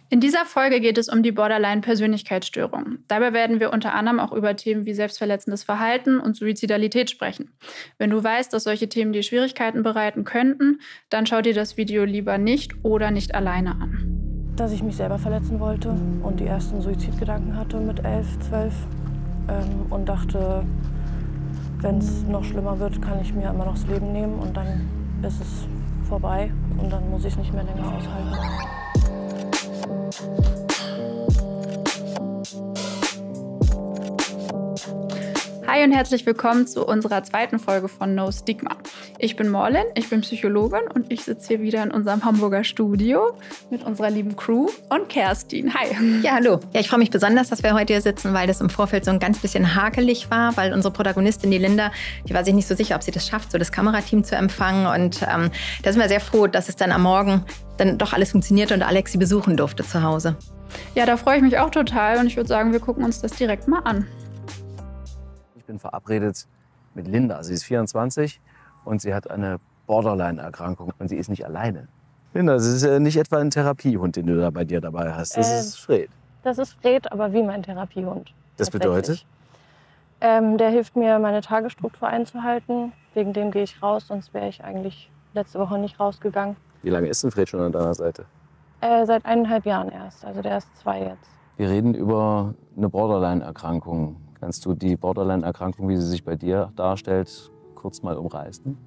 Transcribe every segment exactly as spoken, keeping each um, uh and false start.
In dieser Folge geht es um die Borderline-Persönlichkeitsstörung. Dabei werden wir unter anderem auch über Themen wie selbstverletzendes Verhalten und Suizidalität sprechen. Wenn du weißt, dass solche Themen dir Schwierigkeiten bereiten könnten, dann schau dir das Video lieber nicht oder nicht alleine an. Dass ich mich selber verletzen wollte und die ersten Suizidgedanken hatte mit elf, zwölf ähm, und dachte, wenn es noch schlimmer wird, kann ich mir immer noch das Leben nehmen und dann ist es vorbei und dann muss ich es nicht mehr länger aushalten. Hi und herzlich willkommen zu unserer zweiten Folge von No Stigma. Ich bin Morlin, ich bin Psychologin und ich sitze hier wieder in unserem Hamburger Studio mit unserer lieben Crew und Kerstin. Hi. Ja, hallo. Ja, ich freue mich besonders, dass wir heute hier sitzen, weil das im Vorfeld so ein ganz bisschen hakelig war, weil unsere Protagonistin, die Linda, die war sich nicht so sicher, ob sie das schafft, so das Kamerateam zu empfangen. Und ähm, da sind wir sehr froh, dass es dann am Morgen dann doch alles funktionierte und Alex sie besuchen durfte zu Hause. Ja, da freue ich mich auch total und ich würde sagen, wir gucken uns das direkt mal an. Ich bin verabredet mit Linda. Sie ist vierundzwanzig und sie hat eine Borderline-Erkrankung und sie ist nicht alleine. Linda, das ist äh, nicht etwa ein Therapiehund, den du da bei dir dabei hast. Das äh, ist Fred. Das ist Fred, aber wie mein Therapiehund. Das bedeutet? Ähm, der hilft mir, meine Tagesstruktur einzuhalten. Wegen dem gehe ich raus, sonst wäre ich eigentlich letzte Woche nicht rausgegangen. Wie lange ist denn Fred schon an deiner Seite? Äh, seit eineinhalb Jahren erst. Also der ist zwei jetzt. Wir reden über eine Borderline-Erkrankung. Kannst du die Borderline-Erkrankung, wie sie sich bei dir darstellt, kurz mal umreißen?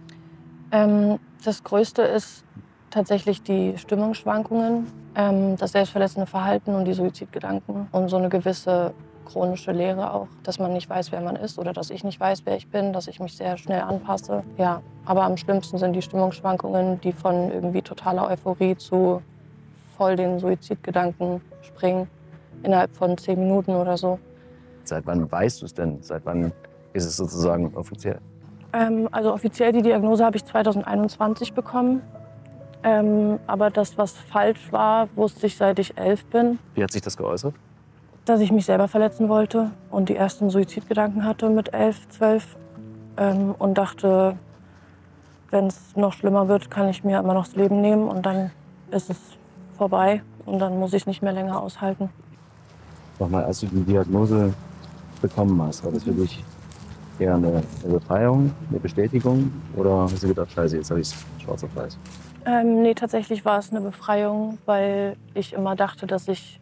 Ähm, das Größte ist tatsächlich die Stimmungsschwankungen, ähm, das selbstverletzende Verhalten und die Suizidgedanken und so eine gewisse chronische Leere auch, dass man nicht weiß, wer man ist oder dass ich nicht weiß, wer ich bin, dass ich mich sehr schnell anpasse. Ja, aber am schlimmsten sind die Stimmungsschwankungen, die von irgendwie totaler Euphorie zu voll den Suizidgedanken springen, innerhalb von zehn Minuten oder so. Seit wann weißt du es denn? Seit wann ist es sozusagen offiziell? Ähm, also offiziell die Diagnose habe ich zweitausendeinundzwanzig bekommen. Ähm, aber das, was falsch war, wusste ich, seit ich elf bin. Wie hat sich das geäußert? Dass ich mich selber verletzen wollte und die ersten Suizidgedanken hatte mit elf, zwölf. Ähm, und dachte, wenn es noch schlimmer wird, kann ich mir immer noch das Leben nehmen und dann ist es vorbei und dann muss ich es nicht mehr länger aushalten. Nochmal, als du die Diagnose bekommen hast, war das für dich eher eine, eine Befreiung, eine Bestätigung oder hast du gedacht, scheiße, jetzt habe ich es schwarz auf weiß? Ähm, nee, tatsächlich war es eine Befreiung, weil ich immer dachte, dass ich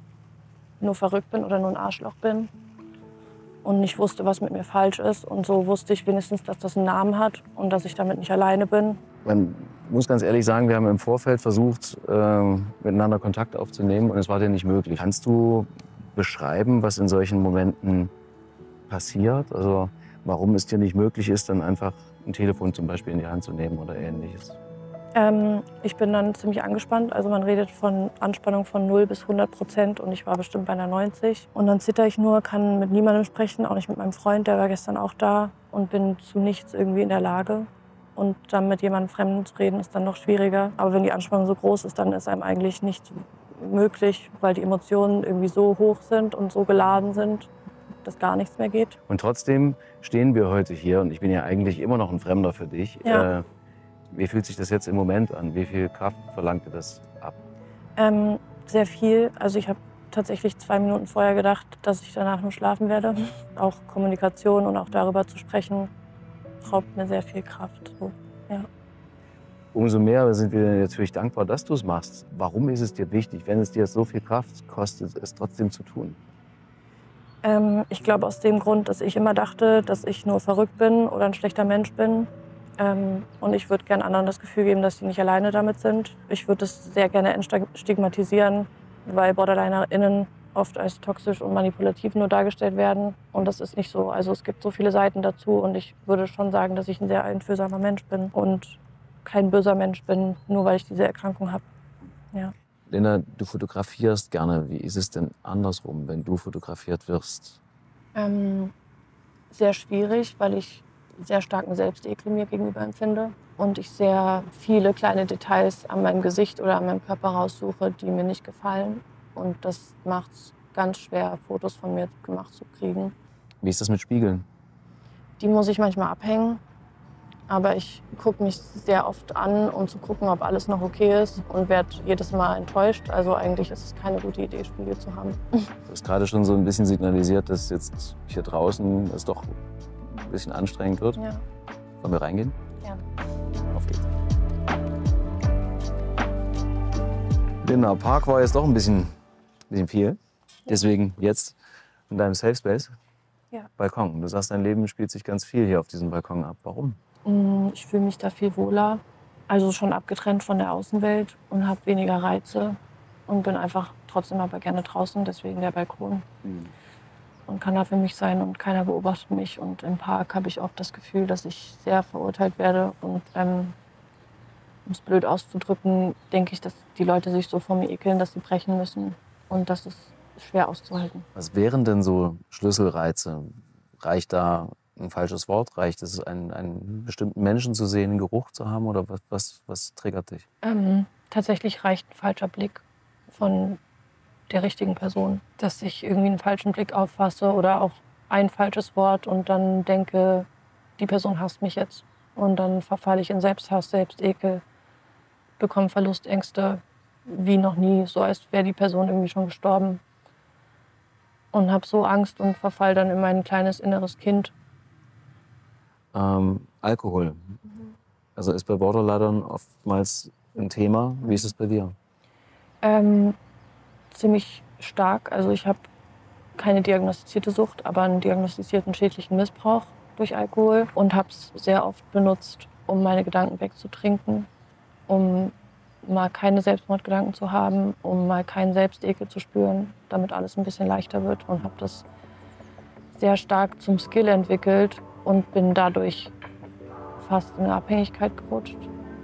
nur verrückt bin oder nur ein Arschloch bin und nicht wusste, was mit mir falsch ist. Und so wusste ich wenigstens, dass das einen Namen hat und dass ich damit nicht alleine bin. Man muss ganz ehrlich sagen, wir haben im Vorfeld versucht, äh, miteinander Kontakt aufzunehmen und es war dir nicht möglich. Kannst du beschreiben, was in solchen Momenten passiert? Also warum es dir nicht möglich ist, dann einfach ein Telefon zum Beispiel in die Hand zu nehmen oder Ähnliches? Ähm, ich bin dann ziemlich angespannt. Also man redet von Anspannung von null bis hundert Prozent und ich war bestimmt bei einer neunzig. Und dann zitter ich nur, kann mit niemandem sprechen, auch nicht mit meinem Freund, der war gestern auch da und bin zu nichts irgendwie in der Lage. Und dann mit jemandem Fremden zu reden, ist dann noch schwieriger. Aber wenn die Anspannung so groß ist, dann ist einem eigentlich nichts möglich, weil die Emotionen irgendwie so hoch sind und so geladen sind, dass gar nichts mehr geht. Und trotzdem stehen wir heute hier und ich bin ja eigentlich immer noch ein Fremder für dich. Ja. Äh, wie fühlt sich das jetzt im Moment an? Wie viel Kraft verlangt dir das ab? Ähm, sehr viel. Also ich habe tatsächlich zwei Minuten vorher gedacht, dass ich danach nur schlafen werde. Auch Kommunikation und auch darüber zu sprechen, raubt mir sehr viel Kraft. So, ja. Umso mehr sind wir natürlich dankbar, dass du es machst. Warum ist es dir wichtig, wenn es dir so viel Kraft kostet, es trotzdem zu tun? Ähm, ich glaube aus dem Grund, dass ich immer dachte, dass ich nur verrückt bin oder ein schlechter Mensch bin. Ähm, und ich würde gerne anderen das Gefühl geben, dass sie nicht alleine damit sind. Ich würde es sehr gerne entstigmatisieren, weil BorderlinerInnen oft als toxisch und manipulativ nur dargestellt werden. Und das ist nicht so. Also es gibt so viele Seiten dazu und ich würde schon sagen, dass ich ein sehr einfühlsamer Mensch bin und kein böser Mensch bin, nur weil ich diese Erkrankung habe. Ja. Linda, du fotografierst gerne. Wie ist es denn andersrum, wenn du fotografiert wirst? Ähm, sehr schwierig, weil ich sehr starken Selbstekel mir gegenüber empfinde und ich sehr viele kleine Details an meinem Gesicht oder an meinem Körper raussuche, die mir nicht gefallen. Und das macht es ganz schwer, Fotos von mir gemacht zu kriegen. Wie ist das mit Spiegeln? Die muss ich manchmal abhängen. Aber ich gucke mich sehr oft an, um zu gucken, ob alles noch okay ist und werde jedes Mal enttäuscht. Also eigentlich ist es keine gute Idee, Spiegel zu haben. Du hast gerade schon so ein bisschen signalisiert, dass jetzt hier draußen es doch ein bisschen anstrengend wird. Ja. Wollen wir reingehen? Ja. Auf geht's. Linda, Park war jetzt doch ein bisschen, bisschen viel. Deswegen jetzt in deinem Safe Space. Ja. Balkon. Du sagst, dein Leben spielt sich ganz viel hier auf diesem Balkon ab. Warum? Ich fühle mich da viel wohler, also schon abgetrennt von der Außenwelt und habe weniger Reize und bin einfach trotzdem aber gerne draußen, deswegen der Balkon. Mhm. Und kann da für mich sein und keiner beobachtet mich. Und im Park habe ich oft das Gefühl, dass ich sehr verurteilt werde. Und ähm, um es blöd auszudrücken, denke ich, dass die Leute sich so vor mir ekeln, dass sie brechen müssen. Und das ist schwer auszuhalten. Was wären denn so Schlüsselreize? Reicht da ein falsches Wort? Reicht es, einen, einen bestimmten Menschen zu sehen, einen Geruch zu haben? Oder was, was, was triggert dich? Ähm, tatsächlich reicht ein falscher Blick von der richtigen Person. Dass ich irgendwie einen falschen Blick auffasse oder auch ein falsches Wort und dann denke, die Person hasst mich jetzt. Und dann verfalle ich in Selbsthass, Selbstekel, bekomme Verlustängste wie noch nie, so als wäre die Person irgendwie schon gestorben. Und habe so Angst und verfall dann in mein kleines inneres Kind. Ähm, Alkohol. Mhm. Also ist bei Borderlinern oftmals ein Thema. Wie ist es bei dir? Ähm, ziemlich stark. Also ich habe keine diagnostizierte Sucht, aber einen diagnostizierten schädlichen Missbrauch durch Alkohol und habe es sehr oft benutzt, um meine Gedanken wegzutrinken, um mal keine Selbstmordgedanken zu haben, um mal keinen Selbstekel zu spüren, damit alles ein bisschen leichter wird, und habe das sehr stark zum Skill entwickelt und bin dadurch fast in eine Abhängigkeit gerutscht.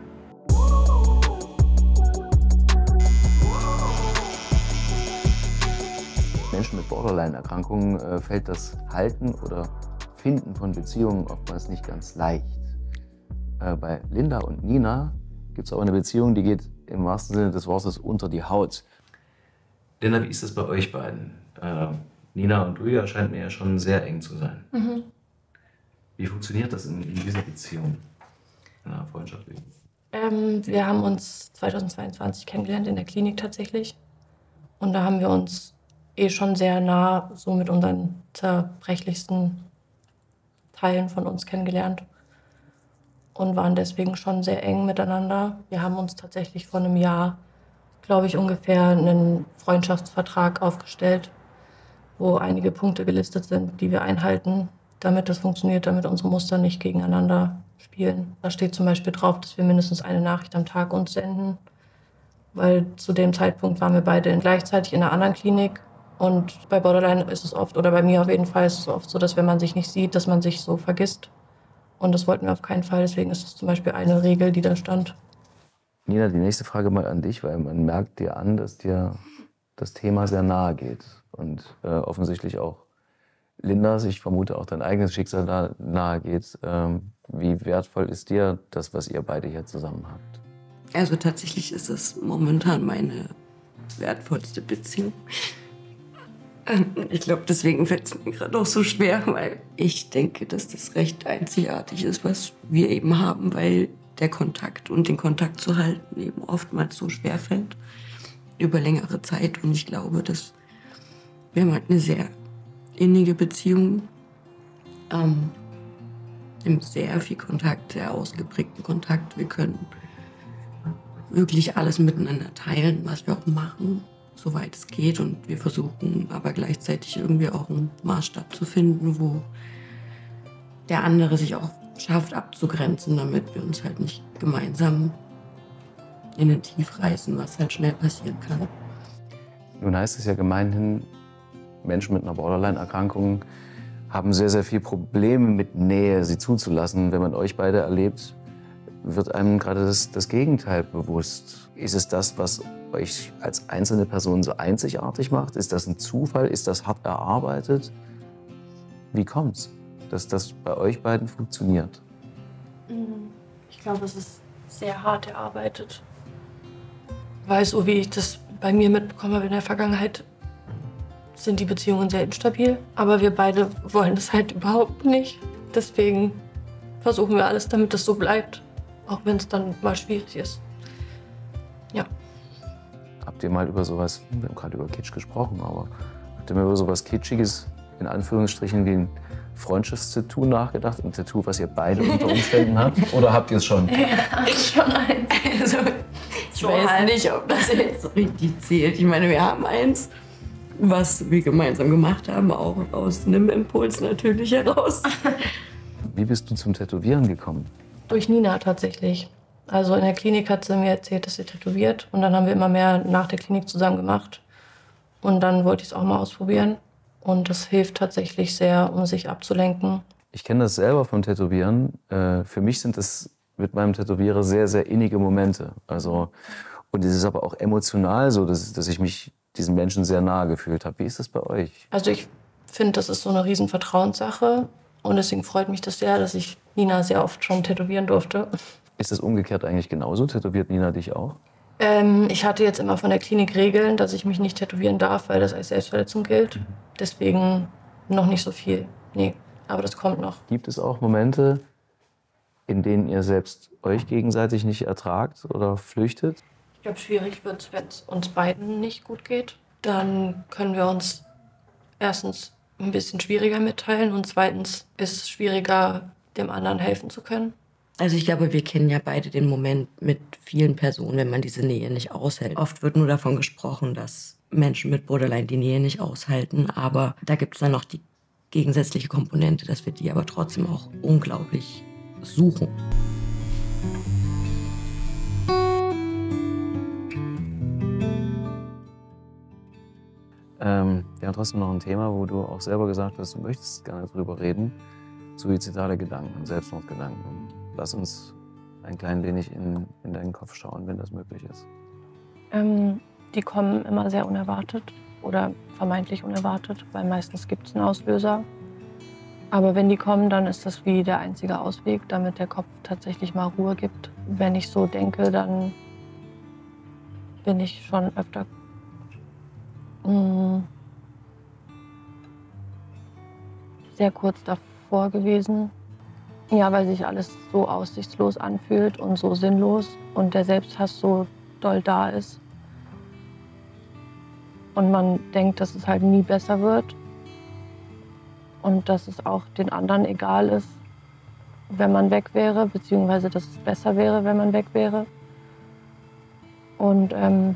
Menschen mit Borderline-Erkrankungen äh, fällt das Halten oder Finden von Beziehungen oftmals nicht ganz leicht. Äh, bei Linda und Nina gibt es auch eine Beziehung, die geht im wahrsten Sinne des Wortes unter die Haut. Linda, wie ist das bei euch beiden? Äh, Nina und du, ja, scheint mir ja schon sehr eng zu sein. Mhm. Wie funktioniert das in, in dieser Beziehung, in einer Freundschaft? Ähm, wir haben uns zweitausendzweiundzwanzig kennengelernt in der Klinik tatsächlich. Und da haben wir uns eh schon sehr nah so mit unseren zerbrechlichsten Teilen von uns kennengelernt und waren deswegen schon sehr eng miteinander. Wir haben uns tatsächlich vor einem Jahr, glaube ich, ungefähr einen Freundschaftsvertrag aufgestellt, wo einige Punkte gelistet sind, die wir einhalten, damit das funktioniert, damit unsere Muster nicht gegeneinander spielen. Da steht zum Beispiel drauf, dass wir mindestens eine Nachricht am Tag uns senden, weil zu dem Zeitpunkt waren wir beide gleichzeitig in einer anderen Klinik. Und bei Borderline ist es oft, oder bei mir auf jeden Fall, ist es oft so, dass wenn man sich nicht sieht, dass man sich so vergisst. Und das wollten wir auf keinen Fall. Deswegen ist es zum Beispiel eine Regel, die da stand. Nina, die nächste Frage mal an dich, weil man merkt dir an, dass dir das Thema sehr nahe geht. Und äh, offensichtlich auch Lindas, ich vermute auch dein eigenes Schicksal da nahe geht. Ähm, wie wertvoll ist dir das, was ihr beide hier zusammen habt? Also tatsächlich ist es momentan meine wertvollste Beziehung. Ich glaube, deswegen fällt es mir gerade auch so schwer, weil ich denke, dass das recht einzigartig ist, was wir eben haben, weil der Kontakt und den Kontakt zu halten eben oftmals so schwer fällt über längere Zeit. Und ich glaube, dass wir haben halt eine sehr innige Beziehung, ähm, haben sehr viel Kontakt, sehr ausgeprägten Kontakt. Wir können wirklich alles miteinander teilen, was wir auch machen, soweit es geht. Und wir versuchen aber gleichzeitig irgendwie auch einen Maßstab zu finden, wo der andere sich auch schafft abzugrenzen, damit wir uns halt nicht gemeinsam in den Tief reißen, was halt schnell passieren kann. Nun heißt es ja gemeinhin, Menschen mit einer Borderline-Erkrankung haben sehr, sehr viel Probleme mit Nähe, sie zuzulassen. Wenn man euch beide erlebt, wird einem gerade das, das Gegenteil bewusst. Ist es das, was euch als einzelne Person so einzigartig macht? Ist das ein Zufall? Ist das hart erarbeitet? Wie kommt's, dass das bei euch beiden funktioniert? Ich glaube, es ist sehr hart erarbeitet. Weil so wie ich das bei mir mitbekommen habe in der Vergangenheit, sind die Beziehungen sehr instabil. Aber wir beide wollen das halt überhaupt nicht. Deswegen versuchen wir alles, damit es so bleibt. Auch wenn es dann mal schwierig ist. Ja. Habt ihr mal über sowas, wir haben gerade über Kitsch gesprochen, aber habt ihr mal über sowas Kitschiges, in Anführungsstrichen, wie ein Freundschaftstattoo nachgedacht? Ein Tattoo, was ihr beide unter Umständen habt? Oder habt ihr es schon? Ja, schon eins. Also, ich so weiß halt. nicht, ob das jetzt so richtig zählt. Ich meine, wir haben eins, was wir gemeinsam gemacht haben, auch aus einem Impuls natürlich heraus. Wie bist du zum Tätowieren gekommen? Durch Nina tatsächlich. Also in der Klinik hat sie mir erzählt, dass sie tätowiert. Und dann haben wir immer mehr nach der Klinik zusammen gemacht. Und dann wollte ich es auch mal ausprobieren. Und das hilft tatsächlich sehr, um sich abzulenken. Ich kenne das selber vom Tätowieren. Äh, für mich sind das mit meinem Tätowierer sehr, sehr innige Momente. Also, und es ist aber auch emotional so, dass, dass ich mich diesen Menschen sehr nahe gefühlt habe. Wie ist das bei euch? Also ich finde, das ist so eine riesen Vertrauenssache. Und deswegen freut mich das sehr, dass ich Nina sehr oft schon tätowieren durfte. Ist das umgekehrt eigentlich genauso? Tätowiert Nina dich auch? Ähm, ich hatte jetzt immer von der Klinik Regeln, dass ich mich nicht tätowieren darf, weil das als Selbstverletzung gilt. Mhm. Deswegen noch nicht so viel. Nee, aber das kommt noch. Gibt es auch Momente, in denen ihr selbst euch gegenseitig nicht ertragt oder flüchtet? Ich glaube, schwierig wird es, wenn es uns beiden nicht gut geht. Dann können wir uns erstens ein bisschen schwieriger mitteilen und zweitens ist es schwieriger, dem anderen helfen zu können. Also ich glaube, wir kennen ja beide den Moment mit vielen Personen, wenn man diese Nähe nicht aushält. Oft wird nur davon gesprochen, dass Menschen mit Borderline die Nähe nicht aushalten. Aber da gibt es dann noch die gegensätzliche Komponente, dass wir die aber trotzdem auch unglaublich suchen. Ähm, wir haben trotzdem noch ein Thema, wo du auch selber gesagt hast, du möchtest gerne drüber reden. Suizidale Gedanken, Selbstmordgedanken. Lass uns ein klein wenig in, in deinen Kopf schauen, wenn das möglich ist. Ähm, die kommen immer sehr unerwartet oder vermeintlich unerwartet, weil meistens gibt es einen Auslöser. Aber wenn die kommen, dann ist das wie der einzige Ausweg, damit der Kopf tatsächlich mal Ruhe gibt. Wenn ich so denke, dann bin ich schon öfter mh, sehr kurz davor gewesen. Ja, weil sich alles so aussichtslos anfühlt und so sinnlos und der Selbsthass so doll da ist. Und man denkt, dass es halt nie besser wird und dass es auch den anderen egal ist, wenn man weg wäre, beziehungsweise dass es besser wäre, wenn man weg wäre. Und ähm,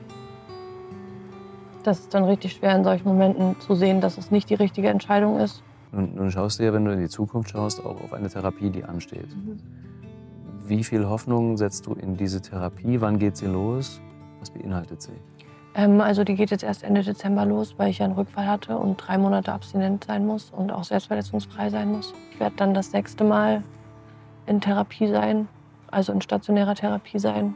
das ist dann richtig schwer in solchen Momenten zu sehen, dass es nicht die richtige Entscheidung ist. Nun, nun schaust du ja, wenn du in die Zukunft schaust, auch auf eine Therapie, die ansteht. Mhm. Wie viel Hoffnung setzt du in diese Therapie? Wann geht sie los? Was beinhaltet sie? Ähm, also die geht jetzt erst Ende Dezember los, weil ich ja einen Rückfall hatte und drei Monate abstinent sein muss und auch selbstverletzungsfrei sein muss. Ich werde dann das sechste Mal in Therapie sein, also in stationärer Therapie sein.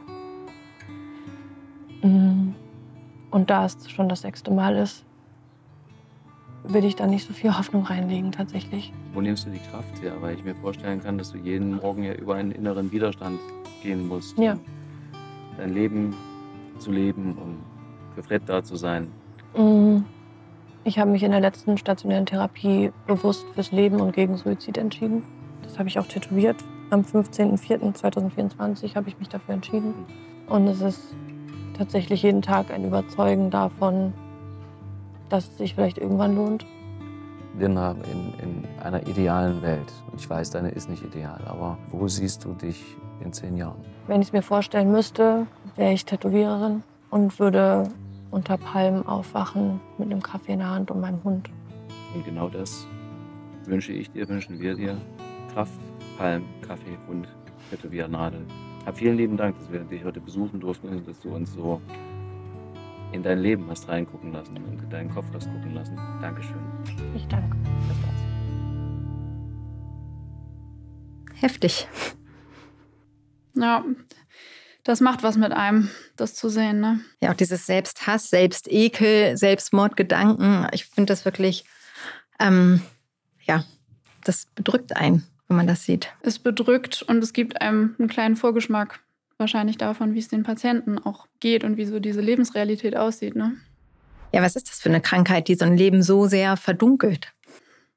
Und da es schon das sechste Mal ist, will ich da nicht so viel Hoffnung reinlegen tatsächlich. Wo nimmst du die Kraft her? Weil ich mir vorstellen kann, dass du jeden Morgen ja über einen inneren Widerstand gehen musst. Ja. Um dein Leben zu leben und für Fred da zu sein. Ich habe mich in der letzten stationären Therapie bewusst fürs Leben und gegen Suizid entschieden. Das habe ich auch tätowiert. Am fünfzehnten vierten zweitausendvierundzwanzig habe ich mich dafür entschieden. Und es ist tatsächlich jeden Tag ein Überzeugen davon, dass es sich vielleicht irgendwann lohnt. Wir leben in, in einer idealen Welt. Und ich weiß, deine ist nicht ideal. Aber wo siehst du dich in zehn Jahren? Wenn ich es mir vorstellen müsste, wäre ich Tätowiererin und würde unter Palmen aufwachen mit einem Kaffee in der Hand und meinem Hund. Und genau das wünsche ich dir, wünschen wir dir. Kraft, Palm, Kaffee, Hund, Tätowiernadel. Hab vielen lieben Dank, dass wir dich heute besuchen durften und dass du uns so in dein Leben hast reingucken lassen und in deinen Kopf hast gucken lassen. Dankeschön. Ich danke. Das war's. Heftig. Ja, das macht was mit einem, das zu sehen, ne? Ja, auch dieses Selbsthass, Selbstekel, Selbstmordgedanken. Ich finde das wirklich, ähm, ja, das bedrückt einen, wenn man das sieht. Es bedrückt und es gibt einem einen kleinen Vorgeschmack wahrscheinlich davon, wie es den Patienten auch geht und wie so diese Lebensrealität aussieht, ne? Ja, was ist das für eine Krankheit, die so ein Leben so sehr verdunkelt?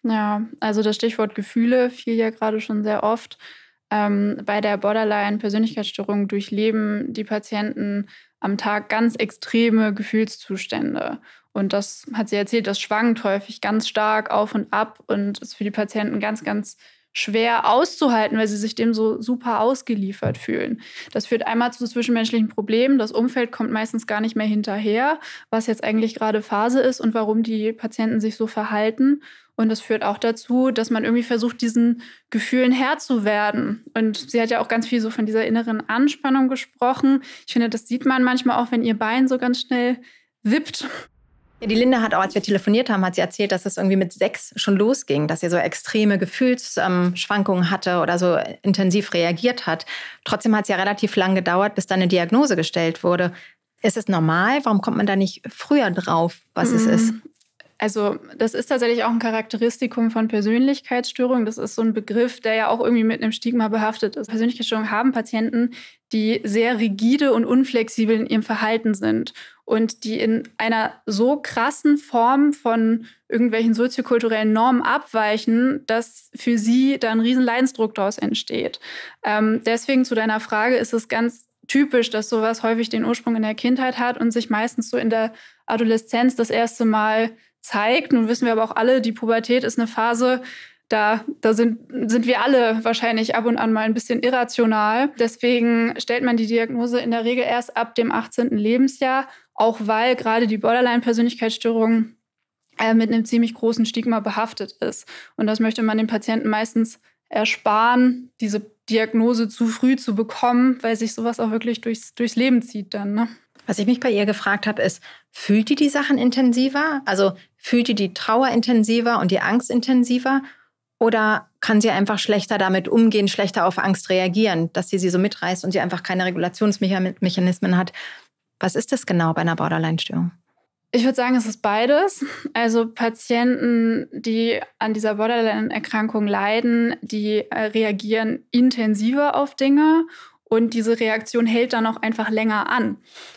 Ja, also das Stichwort Gefühle fiel ja gerade schon sehr oft. Ähm, bei der Borderline-Persönlichkeitsstörung durchleben die Patienten am Tag ganz extreme Gefühlszustände. Und das hat sie erzählt, das schwankt häufig ganz stark auf und ab und ist für die Patienten ganz, ganz schwer auszuhalten, weil sie sich dem so super ausgeliefert fühlen. Das führt einmal zu zwischenmenschlichen Problemen. Das Umfeld kommt meistens gar nicht mehr hinterher, was jetzt eigentlich gerade Phase ist und warum die Patienten sich so verhalten. Und das führt auch dazu, dass man irgendwie versucht, diesen Gefühlen Herr zu werden. Und sie hat ja auch ganz viel so von dieser inneren Anspannung gesprochen. Ich finde, das sieht man manchmal auch, wenn ihr Bein so ganz schnell wippt. Ja, die Linda hat auch, als wir telefoniert haben, hat sie erzählt, dass es irgendwie mit sechs schon losging, dass sie so extreme Gefühlsschwankungen hatte oder so intensiv reagiert hat. Trotzdem hat es ja relativ lang gedauert, bis dann eine Diagnose gestellt wurde. Ist es normal? Warum kommt man da nicht früher drauf, was mm. es ist? Also das ist tatsächlich auch ein Charakteristikum von Persönlichkeitsstörungen. Das ist so ein Begriff, der ja auch irgendwie mit einem Stigma behaftet ist. Persönlichkeitsstörungen haben Patienten, die sehr rigide und unflexibel in ihrem Verhalten sind und die in einer so krassen Form von irgendwelchen soziokulturellen Normen abweichen, dass für sie da ein riesen Leidensdruck daraus entsteht. Ähm, deswegen zu deiner Frage ist es ganz typisch, dass sowas häufig den Ursprung in der Kindheit hat und sich meistens so in der Adoleszenz das erste Mal zeigt. Nun wissen wir aber auch alle, die Pubertät ist eine Phase, da, da sind, sind wir alle wahrscheinlich ab und an mal ein bisschen irrational. Deswegen stellt man die Diagnose in der Regel erst ab dem achtzehnten Lebensjahr, auch weil gerade die Borderline-Persönlichkeitsstörung äh, mit einem ziemlich großen Stigma behaftet ist. Und das möchte man den Patienten meistens ersparen, diese Diagnose zu früh zu bekommen, weil sich sowas auch wirklich durchs, durchs Leben zieht dann, ne? Was ich mich bei ihr gefragt habe, ist, fühlt die die Sachen intensiver? Also fühlt die die Trauer intensiver und die Angst intensiver? Oder kann sie einfach schlechter damit umgehen, schlechter auf Angst reagieren, dass sie sie so mitreißt und sie einfach keine Regulationsmechanismen hat? Was ist das genau bei einer Borderline-Störung? Ich würde sagen, es ist beides. Also Patienten, die an dieser Borderline-Erkrankung leiden, die reagieren intensiver auf Dinge und diese Reaktion hält dann auch einfach länger an.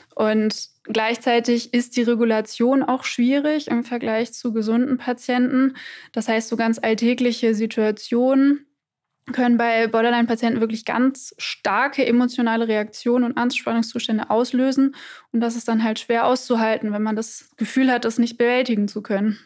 Und gleichzeitig ist die Regulation auch schwierig im Vergleich zu gesunden Patienten. Das heißt, so ganz alltägliche Situationen können bei Borderline-Patienten wirklich ganz starke emotionale Reaktionen und Anspannungszustände auslösen. Und das ist dann halt schwer auszuhalten, wenn man das Gefühl hat, das nicht bewältigen zu können.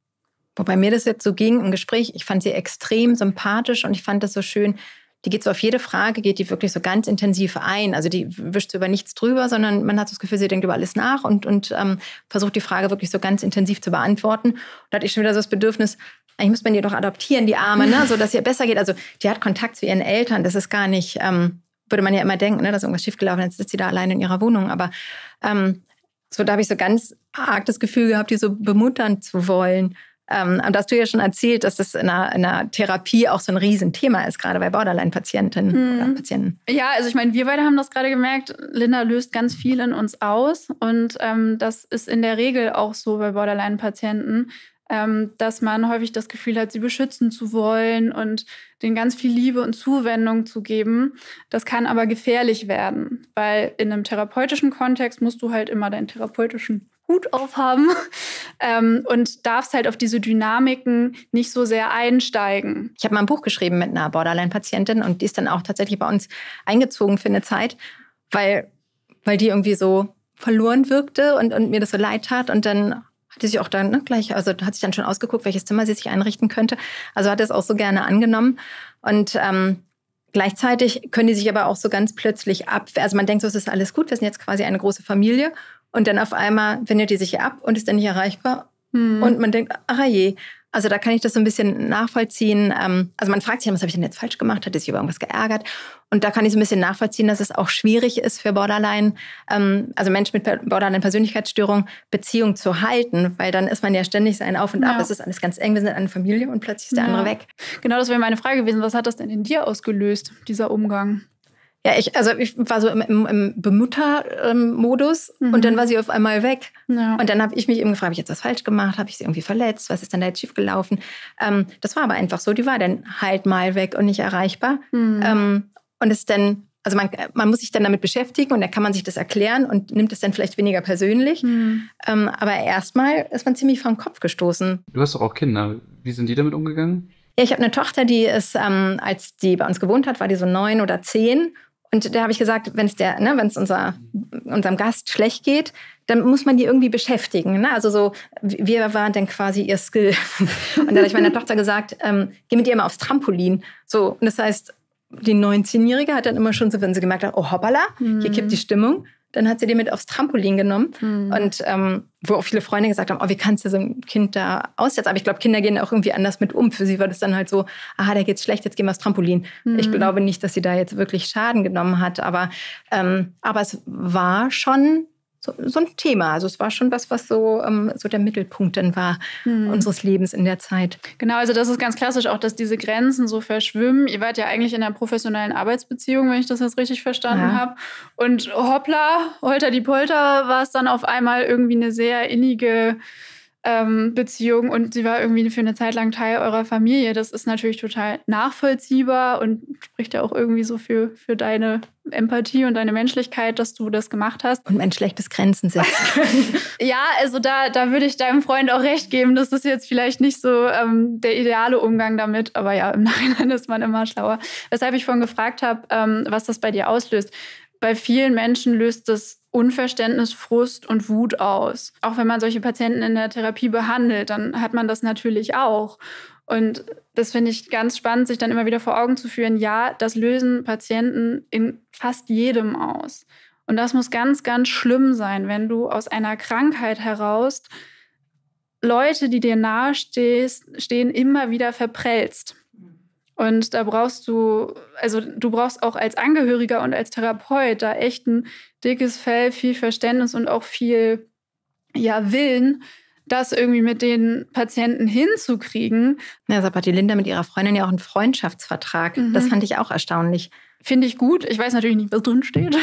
Wobei mir das jetzt so ging im Gespräch, ich fand sie extrem sympathisch und ich fand das so schön. Die geht so auf jede Frage, geht die wirklich so ganz intensiv ein. Also die wischt so über nichts drüber, sondern man hat das Gefühl, sie denkt über alles nach und, und ähm, versucht die Frage wirklich so ganz intensiv zu beantworten. Und da hatte ich schon wieder so das Bedürfnis, eigentlich müsste man die doch adoptieren, die Arme, ne? So dass ihr besser geht. Also die hat Kontakt zu ihren Eltern. Das ist gar nicht, ähm, würde man ja immer denken, ne, dass irgendwas schiefgelaufen ist. Jetzt sitzt sie da alleine in ihrer Wohnung. Aber ähm, so da habe ich so ganz arg das Gefühl gehabt, die so bemuttern zu wollen. Ähm, und da hast du ja schon erzählt, dass das in einer, in einer Therapie auch so ein Riesenthema ist, gerade bei Borderline-Patientinnen mhm. oder Patienten. Ja, also ich meine, wir beide haben das gerade gemerkt. Linda löst ganz viel in uns aus. Und ähm, das ist in der Regel auch so bei Borderline-Patienten, ähm, dass man häufig das Gefühl hat, sie beschützen zu wollen und denen ganz viel Liebe und Zuwendung zu geben. Das kann aber gefährlich werden, weil in einem therapeutischen Kontext musst du halt immer deinen therapeutischen Hut aufhaben ähm, und darfst halt auf diese Dynamiken nicht so sehr einsteigen. Ich habe mal ein Buch geschrieben mit einer Borderline-Patientin und die ist dann auch tatsächlich bei uns eingezogen für eine Zeit, weil, weil die irgendwie so verloren wirkte und, und mir das so leid tat. Und dann hatte sie auch dann ne, gleich, also hat sich dann schon ausgeguckt, welches Zimmer sie sich einrichten könnte. Also hat es auch so gerne angenommen. Und ähm, gleichzeitig können die sich aber auch so ganz plötzlich ab. Also man denkt so, es ist alles gut, wir sind jetzt quasi eine große Familie. Und dann auf einmal wendet die sich ab und ist dann nicht erreichbar. Hm. Und man denkt, ach je. Also da kann ich das so ein bisschen nachvollziehen. Also man fragt sich, was habe ich denn jetzt falsch gemacht? Hat sich über irgendwas geärgert? Und da kann ich so ein bisschen nachvollziehen, dass es auch schwierig ist für Borderline, also Menschen mit Borderline-Persönlichkeitsstörung, Beziehung zu halten. Weil dann ist man ja ständig so ein Auf und Ab. Ja. Es ist alles ganz eng, wir sind eine Familie und plötzlich ist der ja. andere weg. Genau, das wäre meine Frage gewesen. Was hat das denn in dir ausgelöst, dieser Umgang? Ja, ich, also ich war so im, im, im Bemutter-Modus mhm. und dann war sie auf einmal weg. Ja. Und dann habe ich mich eben gefragt, habe ich jetzt was falsch gemacht? Habe ich sie irgendwie verletzt? Was ist denn da jetzt schiefgelaufen? Ähm, das war aber einfach so, die war dann halt mal weg und nicht erreichbar. Mhm. Ähm, und es dann, also man, man muss sich dann damit beschäftigen und dann kann man sich das erklären und nimmt es dann vielleicht weniger persönlich. Mhm. Ähm, aber erstmal ist man ziemlich vom Kopf gestoßen. Du hast doch auch Kinder. wie sind die damit umgegangen? Ja, ich habe eine Tochter, die ist, ähm, als die bei uns gewohnt hat, war die so neun oder zehn. Und da habe ich gesagt, wenn es der, ne, wenn es unser, unserem Gast schlecht geht, dann muss man die irgendwie beschäftigen. Ne? Also so, wir waren dann quasi ihr Skill. Und dann habe ich meiner Tochter gesagt, ähm, geh mit ihr mal aufs Trampolin. So, und das heißt, die neunzehnjährige hat dann immer schon so, wenn sie gemerkt hat, oh hoppala, hier kippt die Stimmung, dann hat sie die mit aufs Trampolin genommen. Mhm. Und ähm, wo auch viele Freunde gesagt haben, oh, wie kannst du so ein Kind da aussetzen? Aber ich glaube, Kinder gehen auch irgendwie anders mit um. Für sie war das dann halt so, aha, da geht's schlecht, jetzt gehen wir aufs Trampolin. Mhm. Ich glaube nicht, dass sie da jetzt wirklich Schaden genommen hat. Aber, ähm, aber es war schon so, so ein Thema. Also es war schon was, was so, ähm, so der Mittelpunkt dann war mhm. unseres Lebens in der Zeit. Genau, also das ist ganz klassisch auch, dass diese Grenzen so verschwimmen. Ihr wart ja eigentlich in einer professionellen Arbeitsbeziehung, wenn ich das jetzt richtig verstanden ja. habe. Und hoppla, holter die Polter, war es dann auf einmal irgendwie eine sehr innige ähm, Beziehung und sie war irgendwie für eine Zeit lang Teil eurer Familie. Das ist natürlich total nachvollziehbar und spricht ja auch irgendwie so für, für deine Empathie und deine Menschlichkeit, dass du das gemacht hast. Und mein schlechtes Grenzen setzen können. Ja, also da, da würde ich deinem Freund auch recht geben. Das ist jetzt vielleicht nicht so ähm, der ideale Umgang damit, aber ja, im Nachhinein ist man immer schlauer. Weshalb ich vorhin gefragt habe, ähm, was das bei dir auslöst. Bei vielen Menschen löst das Unverständnis, Frust und Wut aus. Auch wenn man solche Patienten in der Therapie behandelt, dann hat man das natürlich auch. Und das finde ich ganz spannend, sich dann immer wieder vor Augen zu führen, ja, das lösen Patienten in fast jedem aus. Und das muss ganz, ganz schlimm sein, wenn du aus einer Krankheit heraus Leute, die dir nahestehen, immer wieder verprellst. Und da brauchst du, also du brauchst auch als Angehöriger und als Therapeut da echt ein dickes Fell, viel Verständnis und auch viel ja, Willen, das irgendwie mit den Patienten hinzukriegen. Ja, deshalb hat die Linda mit ihrer Freundin ja auch einen Freundschaftsvertrag. Mhm. Das fand ich auch erstaunlich. Finde ich gut. Ich weiß natürlich nicht, was drin steht.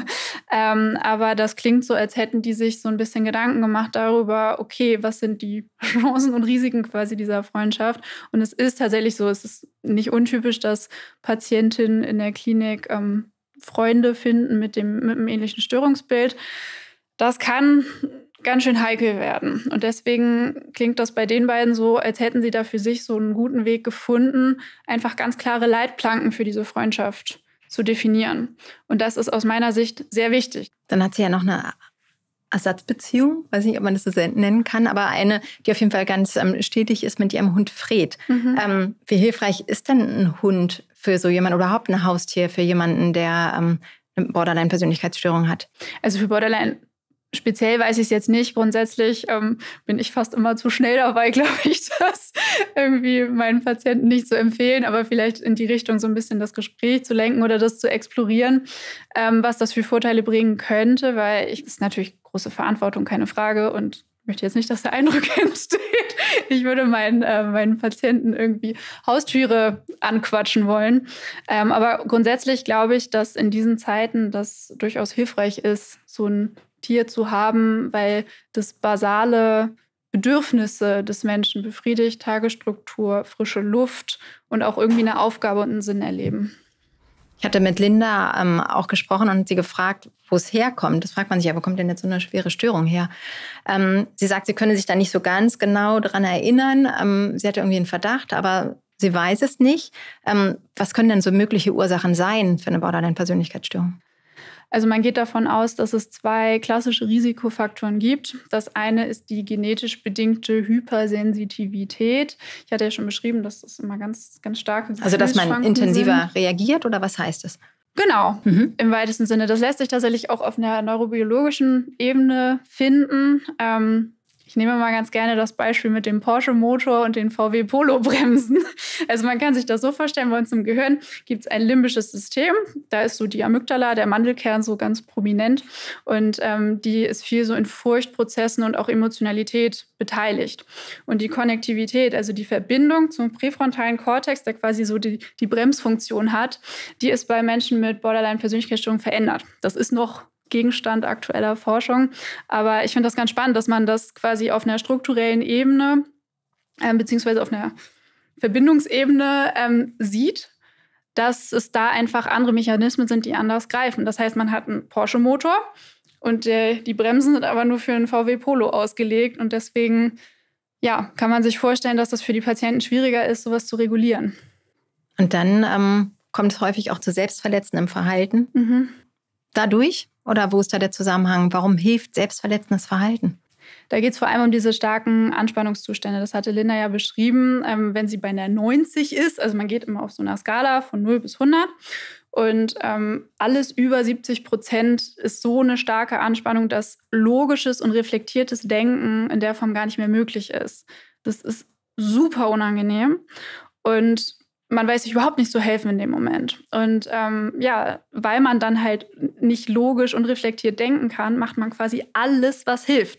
ähm, aber das klingt so, als hätten die sich so ein bisschen Gedanken gemacht darüber, okay, was sind die Chancen und Risiken quasi dieser Freundschaft? Und es ist tatsächlich so, es ist nicht untypisch, dass Patientinnen in der Klinik ähm, Freunde finden mit dem, mit einem ähnlichen Störungsbild. Das kann ganz schön heikel werden. Und deswegen klingt das bei den beiden so, als hätten sie da für sich so einen guten Weg gefunden, einfach ganz klare Leitplanken für diese Freundschaft zu definieren. Und das ist aus meiner Sicht sehr wichtig. Dann hat sie ja noch eine Ersatzbeziehung, weiß nicht, ob man das so nennen kann, aber eine, die auf jeden Fall ganz ähm, stetig ist mit ihrem Hund Fred. Mhm. Ähm, wie hilfreich ist denn ein Hund für so jemanden oder überhaupt ein Haustier für jemanden, der ähm, eine Borderline-Persönlichkeitsstörung hat? Also für Borderline speziell weiß ich es jetzt nicht. Grundsätzlich ähm, bin ich fast immer zu schnell dabei, glaube ich, das irgendwie meinen Patienten nicht zu empfehlen, aber vielleicht in die Richtung so ein bisschen das Gespräch zu lenken oder das zu explorieren, ähm, was das für Vorteile bringen könnte, weil ich, das ist natürlich große Verantwortung, keine Frage, und ich möchte jetzt nicht, dass der Eindruck entsteht, ich würde meinen, äh, meinen Patienten irgendwie Haustüre anquatschen wollen. Ähm, aber grundsätzlich glaube ich, dass in diesen Zeiten das durchaus hilfreich ist, so ein Tier zu haben, weil das basale Bedürfnisse des Menschen befriedigt, Tagesstruktur, frische Luft und auch irgendwie eine Aufgabe und einen Sinn erleben. Ich hatte mit Linda ähm, auch gesprochen und sie gefragt, wo es herkommt. Das fragt man sich ja, wo kommt denn jetzt so eine schwere Störung her? Ähm, sie sagt, sie könne sich da nicht so ganz genau dran erinnern. Ähm, sie hatte irgendwie einen Verdacht, aber sie weiß es nicht. Ähm, was können denn so mögliche Ursachen sein für eine Borderline-Persönlichkeitsstörung? Also man geht davon aus, dass es zwei klassische Risikofaktoren gibt. Das eine ist die genetisch bedingte Hypersensitivität. Ich hatte ja schon beschrieben, dass das immer ganz, ganz starke Also dass man intensiver sind. reagiert oder was heißt das? Genau, mhm. im weitesten Sinne. Das lässt sich tatsächlich auch auf einer neurobiologischen Ebene finden. Ähm, Ich nehme mal ganz gerne das Beispiel mit dem Porsche-Motor und den V W-Polo-Bremsen. Also man kann sich das so vorstellen, bei uns im Gehirn gibt es ein limbisches System. Da ist so die Amygdala, der Mandelkern, so ganz prominent. Und ähm, die ist viel so in Furchtprozessen und auch Emotionalität beteiligt. Und die Konnektivität, also die Verbindung zum präfrontalen Kortex, der quasi so die, die Bremsfunktion hat, die ist bei Menschen mit Borderline-Persönlichkeitsstörung verändert. Das ist noch Gegenstand aktueller Forschung. Aber ich finde das ganz spannend, dass man das quasi auf einer strukturellen Ebene äh, beziehungsweise auf einer Verbindungsebene ähm, sieht, dass es da einfach andere Mechanismen sind, die anders greifen. Das heißt, man hat einen Porsche-Motor und der, die Bremsen sind aber nur für einen V W Polo ausgelegt und deswegen ja, kann man sich vorstellen, dass das für die Patienten schwieriger ist, sowas zu regulieren. Und dann ähm, kommt es häufig auch zu selbstverletzendem Verhalten. Mhm. Dadurch? Oder wo ist da der Zusammenhang? Warum hilft selbstverletzendes Verhalten? Da geht es vor allem um diese starken Anspannungszustände. Das hatte Linda ja beschrieben, ähm, wenn sie bei einer neunzig ist. Also man geht immer auf so einer Skala von null bis hundert. Und ähm, alles über siebzig Prozent ist so eine starke Anspannung, dass logisches und reflektiertes Denken in der Form gar nicht mehr möglich ist. Das ist super unangenehm. Und man weiß sich überhaupt nicht zu helfen in dem Moment. Und ähm, ja, weil man dann halt nicht logisch und reflektiert denken kann, macht man quasi alles, was hilft.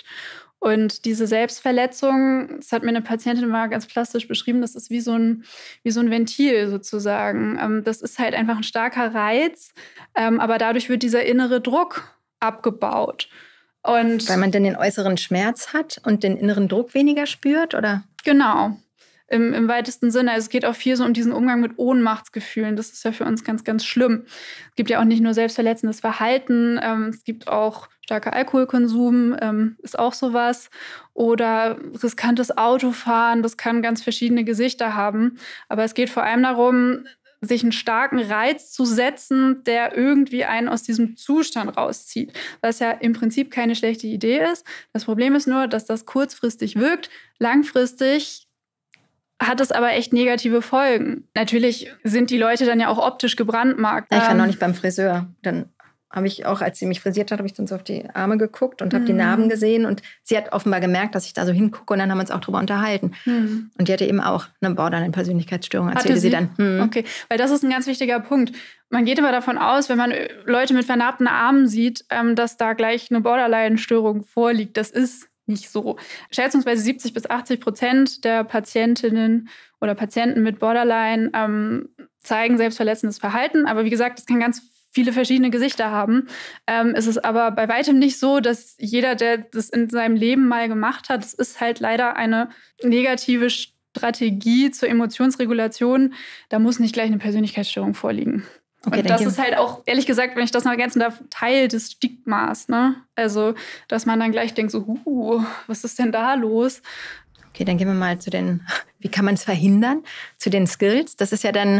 Und diese Selbstverletzung, das hat mir eine Patientin mal ganz plastisch beschrieben, das ist wie so ein, wie so ein Ventil sozusagen. Ähm, das ist halt einfach ein starker Reiz, ähm, aber dadurch wird dieser innere Druck abgebaut. Und weil man dann den äußeren Schmerz hat und den inneren Druck weniger spürt, oder? Genau. Im, im weitesten Sinne. Also es geht auch viel so um diesen Umgang mit Ohnmachtsgefühlen. Das ist ja für uns ganz, ganz schlimm. Es gibt ja auch nicht nur selbstverletzendes Verhalten, ähm, es gibt auch starker Alkoholkonsum, ähm, ist auch sowas. Oder riskantes Autofahren, das kann ganz verschiedene Gesichter haben. Aber es geht vor allem darum, sich einen starken Reiz zu setzen, der irgendwie einen aus diesem Zustand rauszieht. Was ja im Prinzip keine schlechte Idee ist. Das Problem ist nur, dass das kurzfristig wirkt. Langfristig hat es aber echt negative Folgen. Natürlich sind die Leute dann ja auch optisch gebrandmarkt. Ja, ich war ähm, noch nicht beim Friseur. Dann habe ich auch, als sie mich frisiert hat, habe ich dann so auf die Arme geguckt und habe Mhm. die Narben gesehen. Und sie hat offenbar gemerkt, dass ich da so hingucke. Und dann haben wir uns auch drüber unterhalten. Mhm. Und die hatte eben auch eine Borderline-Persönlichkeitsstörung, erzählte Hatte sie sie? dann. Hm. Okay, weil das ist ein ganz wichtiger Punkt. Man geht immer davon aus, wenn man Leute mit vernarbten Armen sieht, ähm, dass da gleich eine Borderline-Störung vorliegt. Das ist nicht so. Schätzungsweise siebzig bis achtzig Prozent der Patientinnen oder Patienten mit Borderline ähm, zeigen selbstverletzendes Verhalten. Aber wie gesagt, das kann ganz viele verschiedene Gesichter haben. Ähm, es ist aber bei weitem nicht so, dass jeder, der das in seinem Leben mal gemacht hat, es ist halt leider eine negative Strategie zur Emotionsregulation. Da muss nicht gleich eine Persönlichkeitsstörung vorliegen. Okay, und das danke. ist halt auch, ehrlich gesagt, wenn ich das noch ergänzen darf, Teil des Stigmas. Ne? Also, dass man dann gleich denkt, so, huh, was ist denn da los? Okay, dann gehen wir mal zu den, wie kann man es verhindern? Zu den Skills. Das ist ja dann,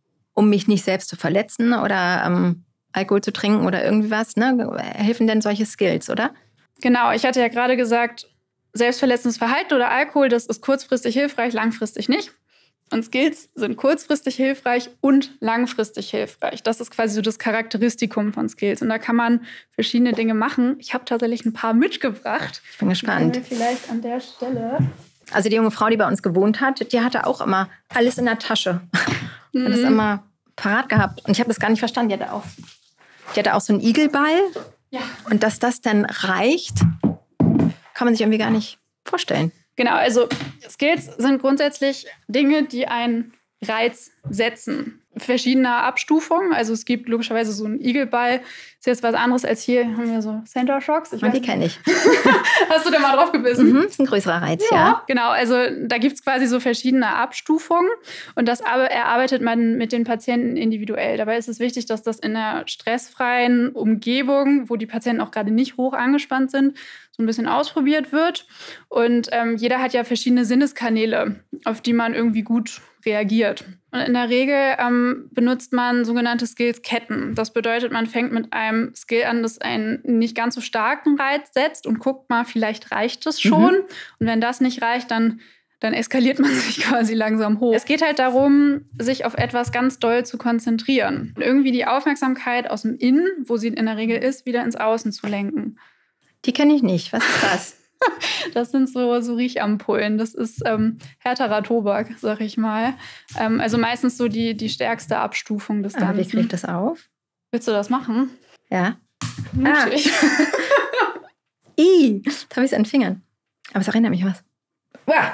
um mich nicht selbst zu verletzen oder ähm, Alkohol zu trinken oder irgendwie was. Ne? Helfen denn solche Skills, oder? Genau, ich hatte ja gerade gesagt, selbstverletzendes Verhalten oder Alkohol, das ist kurzfristig hilfreich, langfristig nicht. Und Skills sind kurzfristig hilfreich und langfristig hilfreich. Das ist quasi so das Charakteristikum von Skills. Und da kann man verschiedene Dinge machen. Ich habe tatsächlich ein paar mitgebracht. Ich bin gespannt. Wir vielleicht an der Stelle. Also die junge Frau, die bei uns gewohnt hat, die hatte auch immer alles in der Tasche. Mhm. Hat das immer parat gehabt. Und ich habe das gar nicht verstanden. Die hatte auch, die hatte auch so einen Igelball. Ja. Und dass das dann reicht, kann man sich irgendwie gar nicht vorstellen. Genau, also Skills sind grundsätzlich Dinge, die einen Reiz setzen. Verschiedener Abstufungen. Also es gibt logischerweise so einen Igelball. Ist jetzt was anderes als hier haben wir so Center Shocks. Ich Und die weiß kenne ich. Hast du da mal drauf gebissen? Mhm, ist ein größerer Reiz, ja. Genau, also da gibt es quasi so verschiedene Abstufungen und das erarbeitet man mit den Patienten individuell. Dabei ist es wichtig, dass das in einer stressfreien Umgebung, wo die Patienten auch gerade nicht hoch angespannt sind, so ein bisschen ausprobiert wird. Und ähm, jeder hat ja verschiedene Sinneskanäle, auf die man irgendwie gut reagiert. Und in der Regel ähm, benutzt man sogenannte Skills-Ketten. Das bedeutet, man fängt mit einem Skill an, das einen nicht ganz so starken Reiz setzt und guckt mal, vielleicht reicht es schon. Mhm. Und wenn das nicht reicht, dann, dann eskaliert man sich quasi langsam hoch. Es geht halt darum, sich auf etwas ganz doll zu konzentrieren. Und irgendwie die Aufmerksamkeit aus dem Innen, wo sie in der Regel ist, wieder ins Außen zu lenken. Die kenne ich nicht. Was ist das? Das sind so, so Riechampullen. Das ist ähm, härterer Tobak, sag ich mal. Ähm, also meistens so die, die stärkste Abstufung des Ganzen. Aber wie kriege ich das auf? Willst du das machen? Ja. Mutig. Ah. Ih, jetzt habe ich es an den Fingern. Aber es erinnert mich an was. Wow.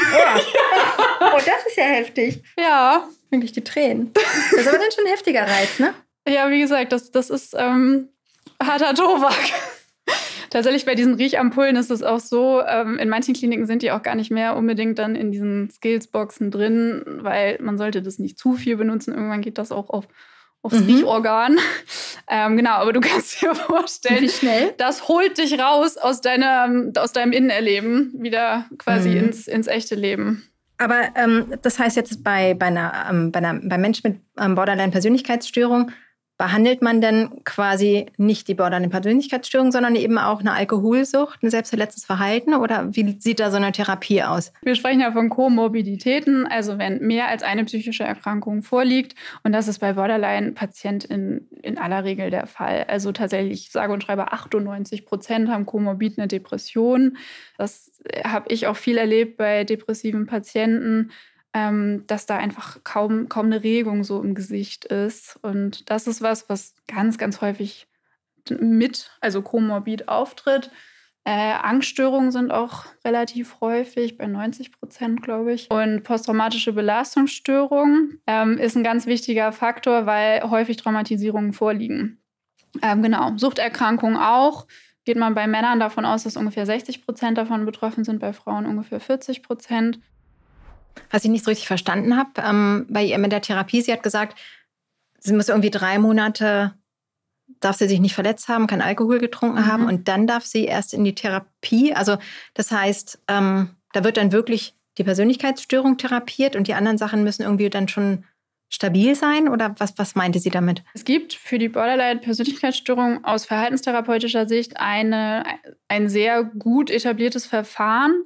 Oh, das ist ja heftig. Ja. Wirklich die Tränen. Das ist aber dann schon ein heftiger Reiz, ne? Ja, wie gesagt, das, das ist ähm, harter Tobak. Tatsächlich bei diesen Riechampullen ist es auch so, ähm, in manchen Kliniken sind die auch gar nicht mehr unbedingt dann in diesen Skills-Boxen drin, weil man sollte das nicht zu viel benutzen. Irgendwann geht das auch auf aufs mhm. Riechorgan. Ähm, genau, aber du kannst dir vorstellen, wie schnell? Das holt dich raus aus, deiner, aus deinem Innenerleben, wieder quasi mhm. ins, ins echte Leben. Aber ähm, das heißt jetzt bei, bei, einer, ähm, bei einer, bei Menschen mit ähm, Borderline-Persönlichkeitsstörung, behandelt man denn quasi nicht die Borderline-Persönlichkeitsstörung, sondern eben auch eine Alkoholsucht, ein selbstverletzendes Verhalten? Oder wie sieht da so eine Therapie aus? Wir sprechen ja von Komorbiditäten, also wenn mehr als eine psychische Erkrankung vorliegt. Und das ist bei Borderline-Patienten in aller Regel der Fall. Also tatsächlich, sage und schreibe, achtundneunzig Prozent haben komorbid eine Depression. Das habe ich auch viel erlebt bei depressiven Patienten, dass da einfach kaum, kaum eine Regung so im Gesicht ist. Und das ist was, was ganz, ganz häufig mit, also komorbid auftritt. Äh, Angststörungen sind auch relativ häufig, bei neunzig Prozent, glaube ich. Und posttraumatische Belastungsstörung ähm, ist ein ganz wichtiger Faktor, weil häufig Traumatisierungen vorliegen. Ähm, genau, Suchterkrankungen auch. Geht man bei Männern davon aus, dass ungefähr sechzig Prozent davon betroffen sind, bei Frauen ungefähr vierzig Prozent. Was ich nicht so richtig verstanden habe, ähm, bei ihr mit der Therapie, sie hat gesagt, sie muss irgendwie drei Monate, darf sie sich nicht verletzt haben, kein Alkohol getrunken mhm. haben und dann darf sie erst in die Therapie. Also das heißt, ähm, da wird dann wirklich die Persönlichkeitsstörung therapiert und die anderen Sachen müssen irgendwie dann schon stabil sein? Oder was, was meinte sie damit? Es gibt für die Borderline-Persönlichkeitsstörung aus verhaltenstherapeutischer Sicht eine, ein sehr gut etabliertes Verfahren.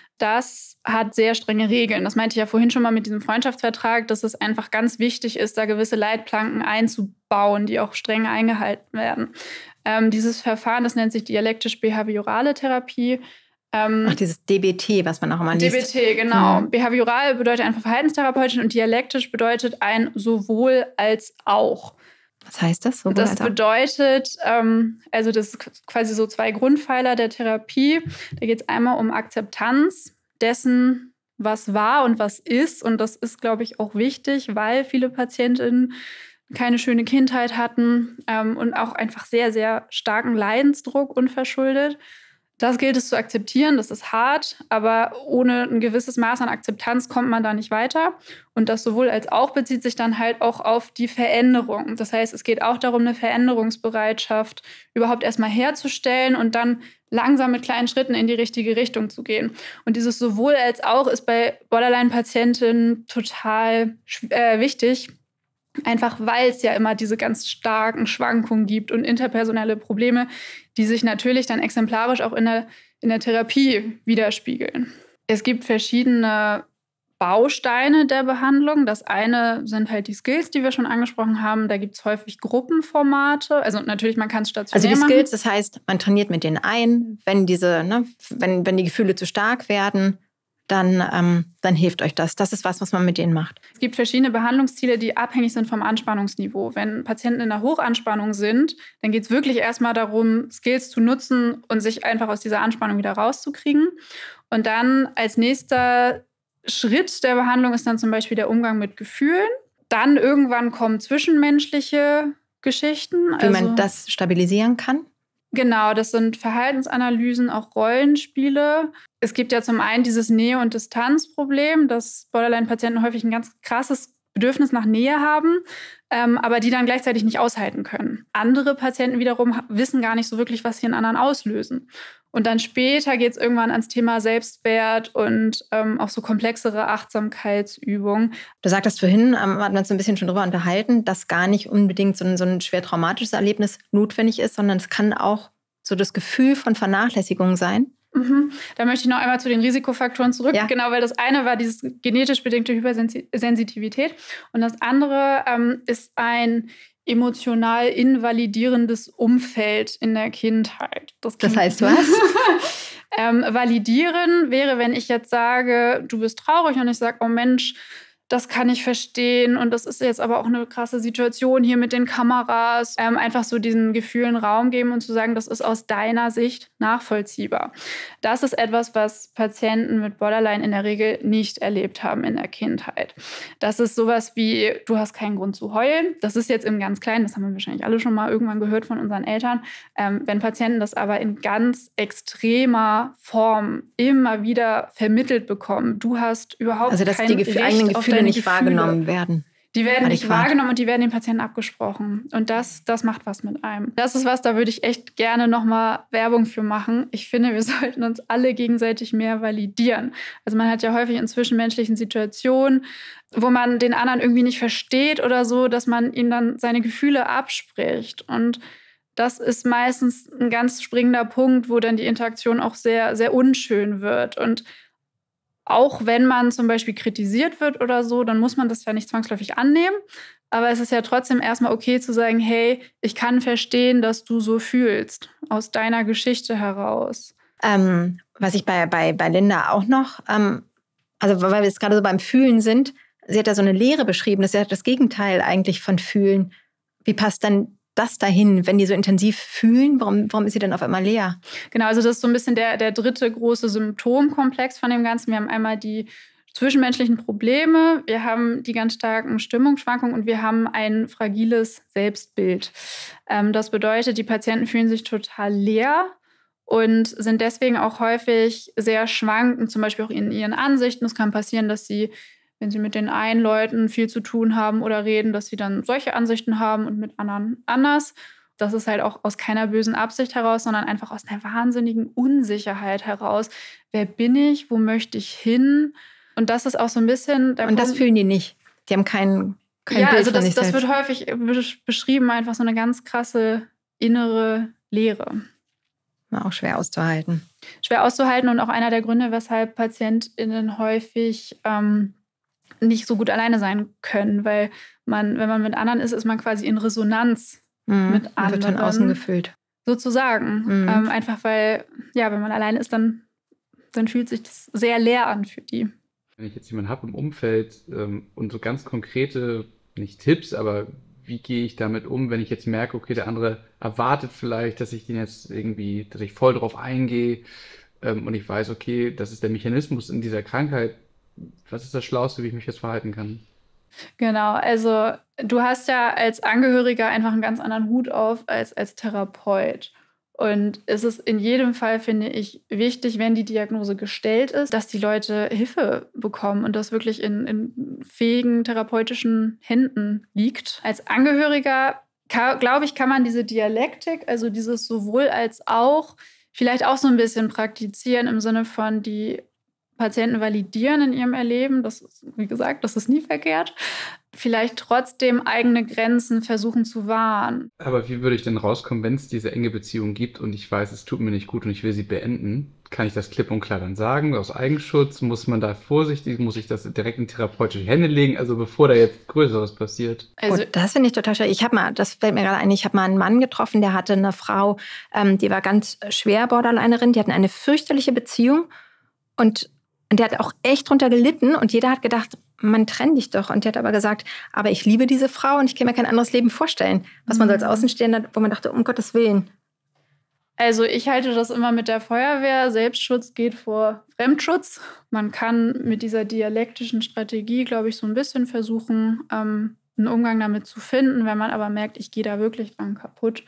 Das hat sehr strenge Regeln. Das meinte ich ja vorhin schon mal mit diesem Freundschaftsvertrag, dass es einfach ganz wichtig ist, da gewisse Leitplanken einzubauen, die auch streng eingehalten werden. Ähm, dieses Verfahren, das nennt sich dialektisch-behaviorale Therapie. Ähm, Ach, dieses D B T, was man auch immer liest. D B T, genau. Mhm. Behavioral bedeutet einfach verhaltenstherapeutisch und dialektisch bedeutet ein sowohl als auch. Was heißt das? Sowohl das bedeutet, ähm, also das ist quasi so zwei Grundpfeiler der Therapie. Da geht es einmal um Akzeptanz dessen, was war und was ist. Und das ist, glaube ich, auch wichtig, weil viele Patientinnen keine schöne Kindheit hatten ähm, und auch einfach sehr, sehr starken Leidensdruck unverschuldet. Das gilt es zu akzeptieren, das ist hart, aber ohne ein gewisses Maß an Akzeptanz kommt man da nicht weiter. Und das sowohl als auch bezieht sich dann halt auch auf die Veränderung. Das heißt, es geht auch darum, eine Veränderungsbereitschaft überhaupt erstmal herzustellen und dann langsam mit kleinen Schritten in die richtige Richtung zu gehen. Und dieses sowohl als auch ist bei Borderline-Patientinnen total äh, wichtig. Einfach weil es ja immer diese ganz starken Schwankungen gibt und interpersonelle Probleme, die sich natürlich dann exemplarisch auch in der, in der Therapie widerspiegeln. Es gibt verschiedene Bausteine der Behandlung. Das eine sind halt die Skills, die wir schon angesprochen haben. Da gibt es häufig Gruppenformate. Also natürlich, man kann es stationär machen. Also die machen. Skills, das heißt, man trainiert mit denen ein, wenn, diese, ne, wenn, wenn die Gefühle zu stark werden. Dann, ähm, dann hilft euch das. Das ist was, was man mit denen macht. Es gibt verschiedene Behandlungsziele, die abhängig sind vom Anspannungsniveau. Wenn Patienten in der Hochanspannung sind, dann geht es wirklich erstmal darum, Skills zu nutzen und sich einfach aus dieser Anspannung wieder rauszukriegen. Und dann als nächster Schritt der Behandlung ist dann zum Beispiel der Umgang mit Gefühlen. Dann irgendwann kommen zwischenmenschliche Geschichten. Wie also, man das stabilisieren kann? Genau, das sind Verhaltensanalysen, auch Rollenspiele. Es gibt ja zum einen dieses Nähe- und Distanzproblem, dass Borderline-Patienten häufig ein ganz krasses Bedürfnis nach Nähe haben, ähm, aber die dann gleichzeitig nicht aushalten können. Andere Patienten wiederum wissen gar nicht so wirklich, was sie in anderen auslösen. Und dann später geht es irgendwann ans Thema Selbstwert und ähm, auch so komplexere Achtsamkeitsübungen. Du sagtest vorhin, ähm, hatten wir uns ein bisschen schon drüber unterhalten, dass gar nicht unbedingt so ein, so ein schwer traumatisches Erlebnis notwendig ist, sondern es kann auch so das Gefühl von Vernachlässigung sein. Mhm. Da möchte ich noch einmal zu den Risikofaktoren zurück. Ja. Genau, weil das eine war diese genetisch bedingte Hypersensitivität und das andere ähm, ist ein emotional invalidierendes Umfeld in der Kindheit. Das, das heißt was? ähm, validieren wäre, wenn ich jetzt sage, du bist traurig und ich sage, oh Mensch, das kann ich verstehen und das ist jetzt aber auch eine krasse Situation hier mit den Kameras. Ähm, einfach so diesen Gefühlen Raum geben und zu sagen, das ist aus deiner Sicht nachvollziehbar. Das ist etwas, was Patienten mit Borderline in der Regel nicht erlebt haben in der Kindheit. Das ist sowas wie, du hast keinen Grund zu heulen. Das ist jetzt im ganz Kleinen, das haben wir wahrscheinlich alle schon mal irgendwann gehört von unseren Eltern. Ähm, wenn Patienten das aber in ganz extremer Form immer wieder vermittelt bekommen, du hast überhaupt also, dass kein die Gefühl, Recht eigenen auf Gefühle nicht Gefühle. wahrgenommen werden. Die werden nicht adäquat. wahrgenommen und die werden den Patienten abgesprochen. Und das, das macht was mit einem. Das ist was, da würde ich echt gerne nochmal Werbung für machen. Ich finde, wir sollten uns alle gegenseitig mehr validieren. Also man hat ja häufig in zwischenmenschlichen Situationen, wo man den anderen irgendwie nicht versteht oder so, dass man ihm dann seine Gefühle abspricht. Und das ist meistens ein ganz springender Punkt, wo dann die Interaktion auch sehr, sehr unschön wird. Und auch wenn man zum Beispiel kritisiert wird oder so, dann muss man das ja nicht zwangsläufig annehmen. Aber es ist ja trotzdem erstmal okay zu sagen, hey, ich kann verstehen, dass du so fühlst, aus deiner Geschichte heraus. Ähm, was ich bei, bei, bei Linda auch noch, ähm, also weil wir jetzt gerade so beim Fühlen sind, sie hat ja so eine Lehre beschrieben, das ist ja das Gegenteil eigentlich von Fühlen. Wie passt dann das dahin, wenn die so intensiv fühlen? Warum, warum ist sie denn auf einmal leer? Genau, also das ist so ein bisschen der, der dritte große Symptomkomplex von dem Ganzen. Wir haben einmal die zwischenmenschlichen Probleme, wir haben die ganz starken Stimmungsschwankungen und wir haben ein fragiles Selbstbild. Ähm, das bedeutet, die Patienten fühlen sich total leer und sind deswegen auch häufig sehr schwankend, zum Beispiel auch in ihren Ansichten. Es kann passieren, dass sie, wenn sie mit den einen Leuten viel zu tun haben oder reden, dass sie dann solche Ansichten haben und mit anderen anders. Das ist halt auch aus keiner bösen Absicht heraus, sondern einfach aus einer wahnsinnigen Unsicherheit heraus. Wer bin ich? Wo möchte ich hin? Und das ist auch so ein bisschen... Der Und das Punkt, fühlen die nicht. Die haben kein, kein ja, Bild also von das, sich das selbst. wird häufig beschrieben, einfach so eine ganz krasse innere Leere. Auch schwer auszuhalten. Schwer auszuhalten und auch einer der Gründe, weshalb PatientInnen häufig ähm, nicht so gut alleine sein können, weil man, wenn man mit anderen ist, ist man quasi in Resonanz Mhm. mit Und anderen. wird von außen gefüllt. Sozusagen. Mhm. Ähm, einfach weil, ja, wenn man alleine ist, dann, dann fühlt sich das sehr leer an für die. Wenn ich jetzt jemanden habe im Umfeld ähm, und so ganz konkrete, nicht Tipps, aber wie gehe ich damit um, wenn ich jetzt merke, okay, der andere erwartet vielleicht, dass ich den jetzt irgendwie, dass ich voll drauf eingehe ähm, und ich weiß, okay, das ist der Mechanismus in dieser Krankheit. Was ist das Schlauste, wie ich mich jetzt verhalten kann? Genau, also du hast ja als Angehöriger einfach einen ganz anderen Hut auf als als Therapeut. Und es ist in jedem Fall, finde ich, wichtig, wenn die Diagnose gestellt ist, dass die Leute Hilfe bekommen und das wirklich in, in fähigen therapeutischen Händen liegt. Als Angehöriger, glaube ich, kann man diese Dialektik, also dieses sowohl als auch, vielleicht auch so ein bisschen praktizieren im Sinne von die Patienten validieren in ihrem Erleben. Das ist, wie gesagt, das ist nie verkehrt. Vielleicht trotzdem eigene Grenzen versuchen zu wahren. Aber wie würde ich denn rauskommen, wenn es diese enge Beziehung gibt und ich weiß, es tut mir nicht gut und ich will sie beenden? Kann ich das klipp und klar dann sagen? Aus Eigenschutz? Muss man da vorsichtig? Muss ich das direkt in therapeutische Hände legen? Also bevor da jetzt Größeres passiert? Also, oh, das finde ich total schön. Ich habe mal, das fällt mir gerade ein, ich habe mal einen Mann getroffen, der hatte eine Frau, ähm, die war ganz schwer Borderlinerin, die hatten eine fürchterliche Beziehung und, und der hat auch echt drunter gelitten und jeder hat gedacht, man trennt dich doch. Und die hat aber gesagt, aber ich liebe diese Frau und ich kann mir kein anderes Leben vorstellen. Was man so als Außenstehender, wo man dachte, um Gottes Willen. Also ich halte das immer mit der Feuerwehr. Selbstschutz geht vor Fremdschutz. Man kann mit dieser dialektischen Strategie, glaube ich, so ein bisschen versuchen, ähm, einen Umgang damit zu finden. Wenn man aber merkt, ich gehe da wirklich dran kaputt,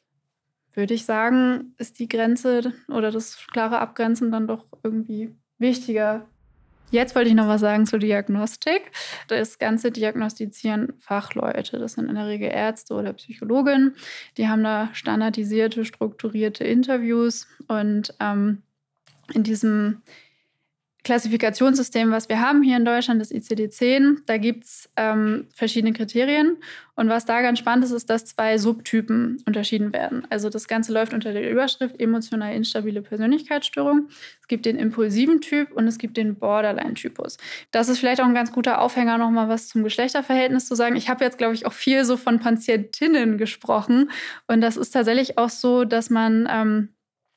würde ich sagen, ist die Grenze oder das klare Abgrenzen dann doch irgendwie wichtiger. Jetzt wollte ich noch was sagen zur Diagnostik. Das ganze Diagnostizieren Fachleute. Das sind in der Regel Ärzte oder Psychologinnen. Die haben da standardisierte, strukturierte Interviews. Und ähm, in diesem Klassifikationssystem, was wir haben hier in Deutschland, das I C D zehn, da gibt es ähm, verschiedene Kriterien. Und was da ganz spannend ist, ist, dass zwei Subtypen unterschieden werden. Also das Ganze läuft unter der Überschrift emotional instabile Persönlichkeitsstörung. Es gibt den impulsiven Typ und es gibt den Borderline-Typus. Das ist vielleicht auch ein ganz guter Aufhänger, nochmal was zum Geschlechterverhältnis zu sagen. Ich habe jetzt, glaube ich, auch viel so von Patientinnen gesprochen. Und das ist tatsächlich auch so, dass man ähm,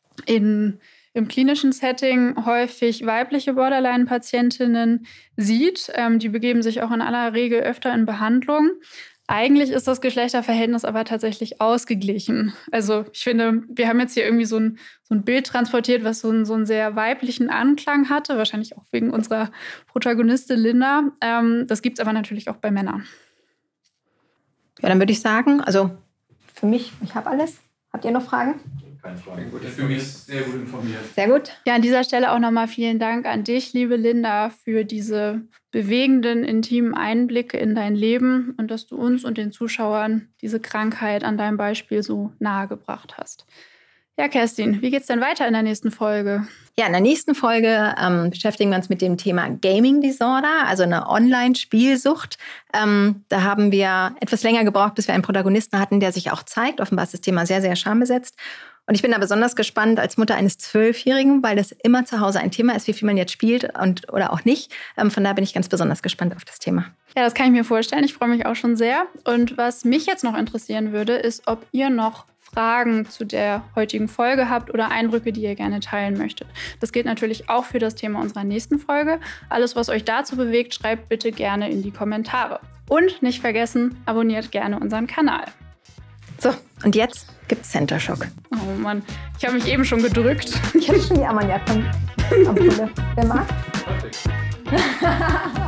in im klinischen Setting häufig weibliche Borderline-Patientinnen sieht. Ähm, die begeben sich auch in aller Regel öfter in Behandlung. Eigentlich ist das Geschlechterverhältnis aber tatsächlich ausgeglichen. Also ich finde, wir haben jetzt hier irgendwie so ein, so ein Bild transportiert, was so einen, so einen sehr weiblichen Anklang hatte, wahrscheinlich auch wegen unserer Protagonistin Linda. Ähm, das gibt es aber natürlich auch bei Männern. Ja, dann würde ich sagen, also für mich, ich habe alles. Habt ihr noch Fragen? Keine Frage. Gut, ich fühle mich sehr gut informiert. Sehr gut. Ja, an dieser Stelle auch nochmal vielen Dank an dich, liebe Linda, für diese bewegenden, intimen Einblicke in dein Leben und dass du uns und den Zuschauern diese Krankheit an deinem Beispiel so nahegebracht hast. Ja, Kerstin, wie geht's denn weiter in der nächsten Folge? Ja, in der nächsten Folge ähm, beschäftigen wir uns mit dem Thema Gaming Disorder, also eine Online-Spielsucht. Ähm, da haben wir etwas länger gebraucht, bis wir einen Protagonisten hatten, der sich auch zeigt. Offenbar ist das Thema sehr, sehr schambesetzt. Und ich bin da besonders gespannt als Mutter eines Zwölfjährigen, weil das immer zu Hause ein Thema ist, wie viel man jetzt spielt und, oder auch nicht. Ähm, von daher bin ich ganz besonders gespannt auf das Thema. Ja, das kann ich mir vorstellen. Ich freue mich auch schon sehr. Und was mich jetzt noch interessieren würde, ist, ob ihr noch Fragen zu der heutigen Folge habt oder Eindrücke, die ihr gerne teilen möchtet. Das gilt natürlich auch für das Thema unserer nächsten Folge. Alles, was euch dazu bewegt, schreibt bitte gerne in die Kommentare. Und nicht vergessen, abonniert gerne unseren Kanal. So, und jetzt gibt's Center Shock. Oh Mann, ich habe mich eben schon gedrückt. Ich habe schon die Ammoniak-Ampulle. Wer mag?